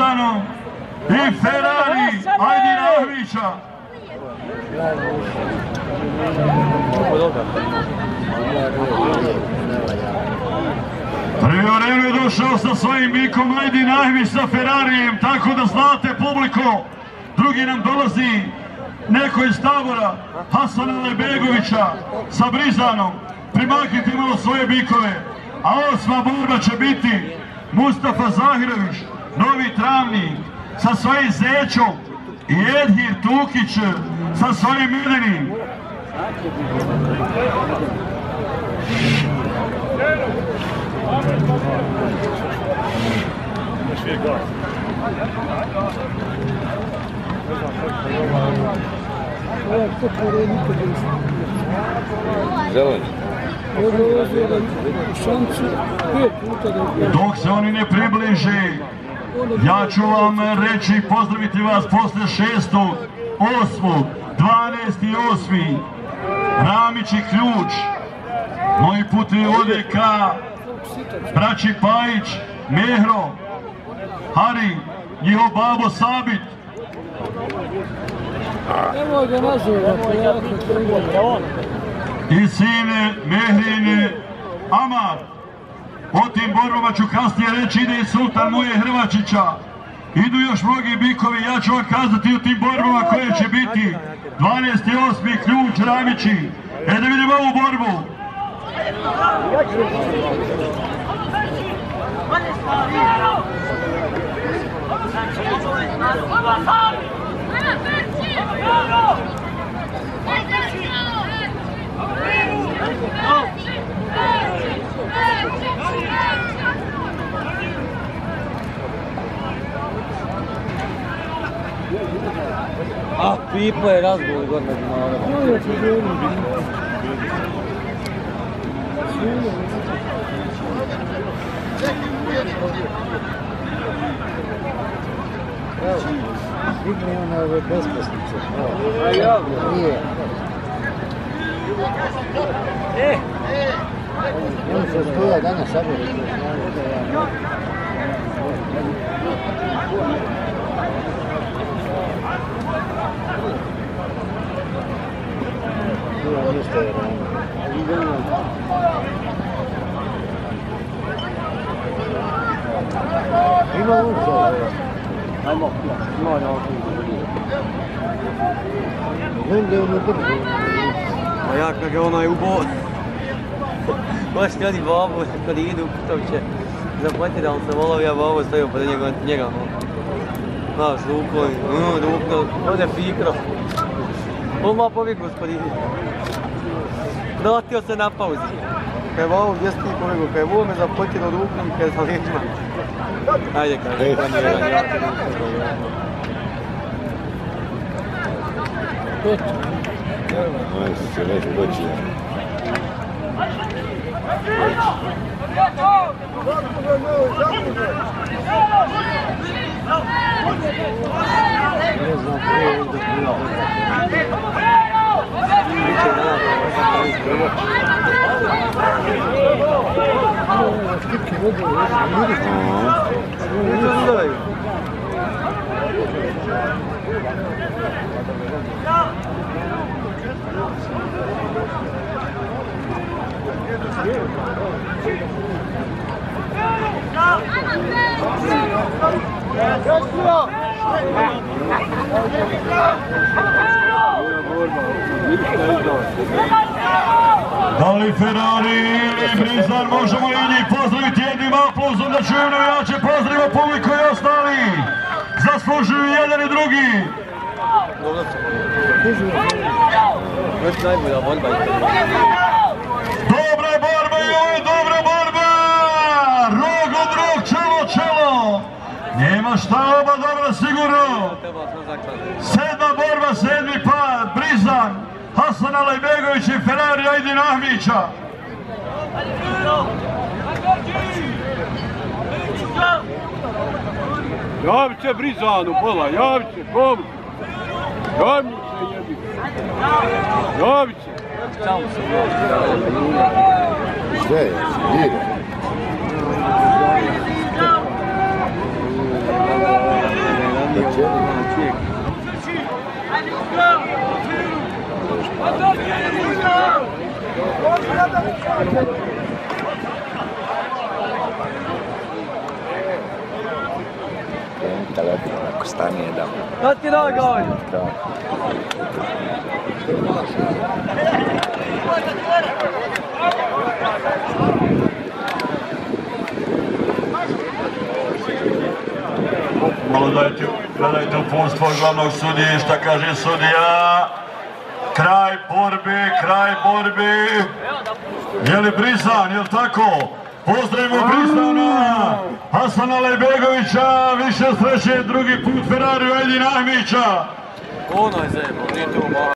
Brizanom i Ferrari Ajdina Ahmića. Priorel je došao sa svojim bikom Ajdin Ahmić sa Ferrarijem, tako da znate publiko, drugi nam dolazi neko iz tabora Hasana Alajbegovića sa Brizanom. Primaknite malo svoje bikove, a 8. borba će biti Mustafa Zahirović, Novi Travnik sa svojim Zećom i Edhir Tukić sa svojim Medenim. Dok se oni ne približe, ja ću vam reći i pozdraviti vas posle 6., 8., 12.8. Ramić i Ključ, moji putevi vode ka braći Pajić, Mehro, Hari, njihov babo Sabit. I sine Mehrine Amar. O tim borbama ću kasnije reći, ide i Sultan Muje Hrvačića. Idu još mnogi bikovi, ja ću vam kazati u tim borbama koje će biti. 12.8. Ključ, Ramići. Da vidimo ovu borbu. Ah, Pipo je razgovor godina znala. Vidimo na ove besposlice. A ja? Nije. On se stoja danas sabori. Ništa je rano. Ima uče. Ajmo, ima na oku. Negdje ono drži. A ja kad je onaj ubo... Baš kada babu, kad idu, to će zapletiti da on se volao, ja babu stavio pored njega. Znaš, rukom, ovdje fikro. Odmah povijek, gospodine. Vratio se na pauzi. Kaj je ovo, gdje si ti povijek? Kaj je ovo me zapletio od rukom, kaj je za ličima. Ajde, kaj je. Aj, se već počinje. Ne znam prije ovdje Da li Ferrari ili Brizan, možemo i njih pozdraviti jednim aplauzom da čujemo jače pozdravimo publiku i ostali. Zaslužuju jedan i drugi. Dobra borba i ovo je dobra borba. Rog od rog, čelo čelo. Nema šta, oba dobra sigurno. 7. borba, 7. pad, Brizan, Hasan Alajbegović i Ferrari Ajdin Ahmića. Javi se Brizanu, pola, javi se, kom? Javi se, jebi. Javi se. Sve je, dira. snijeg. Telefon ako stane da. Da ti da gaj! Malo gledajte upunstvo glavnog sudije, šta kaže sudija. Kraj borbe. Je li Brizan, je li tako? Pozdravimo Brizana, Hasana Alajbegovića, više sreće, drugi put Ferrari Eljin Ahmića. Ono je zajebo, nije to malo.